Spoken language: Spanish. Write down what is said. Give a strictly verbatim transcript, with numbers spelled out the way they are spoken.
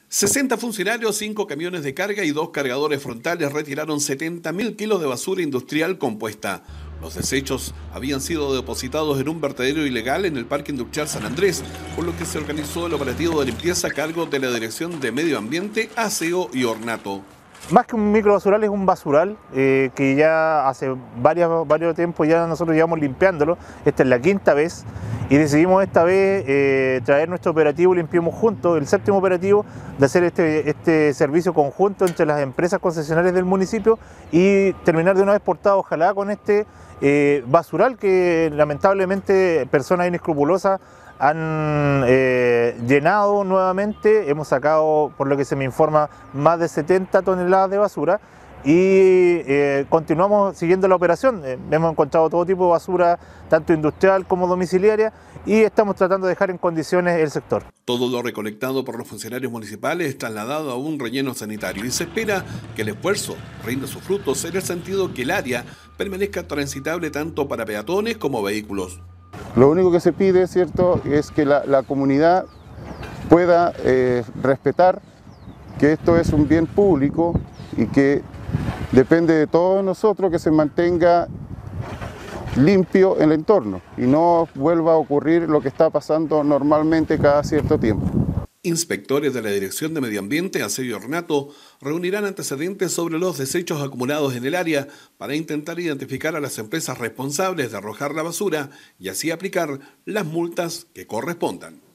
sesenta funcionarios, cinco camiones de carga y dos cargadores frontales retiraron setenta mil kilos de basura industrial compuesta. Los desechos habían sido depositados en un vertedero ilegal en el Parque Industrial San Andrés, por lo que se organizó el operativo de limpieza a cargo de la Dirección de Medio Ambiente, Aseo y Ornato. Más que un microbasural, es un basural eh, que ya hace varios, varios tiempos ya nosotros llevamos limpiándolo. Esta es la quinta vez y decidimos esta vez eh, traer nuestro operativo Limpiemos Juntos, el séptimo operativo, de hacer este, este servicio conjunto entre las empresas concesionarias del municipio y terminar de una vez por todas, ojalá, con este eh, basural que lamentablemente personas inescrupulosas han eh, llenado nuevamente. Hemos sacado, por lo que se me informa, más de setenta toneladas de basura y eh, continuamos siguiendo la operación. Eh, hemos encontrado todo tipo de basura, tanto industrial como domiciliaria, y estamos tratando de dejar en condiciones el sector. Todo lo recolectado por los funcionarios municipales es trasladado a un relleno sanitario y se espera que el esfuerzo rinda sus frutos en el sentido que el área permanezca transitable tanto para peatones como vehículos. Lo único que se pide, ¿cierto?, es que la, la comunidad pueda eh, respetar que esto es un bien público y que depende de todos nosotros que se mantenga limpio el entorno y no vuelva a ocurrir lo que está pasando normalmente cada cierto tiempo. Inspectores de la Dirección de Medio Ambiente, Aseo y Ornato reunirán antecedentes sobre los desechos acumulados en el área para intentar identificar a las empresas responsables de arrojar la basura y así aplicar las multas que correspondan.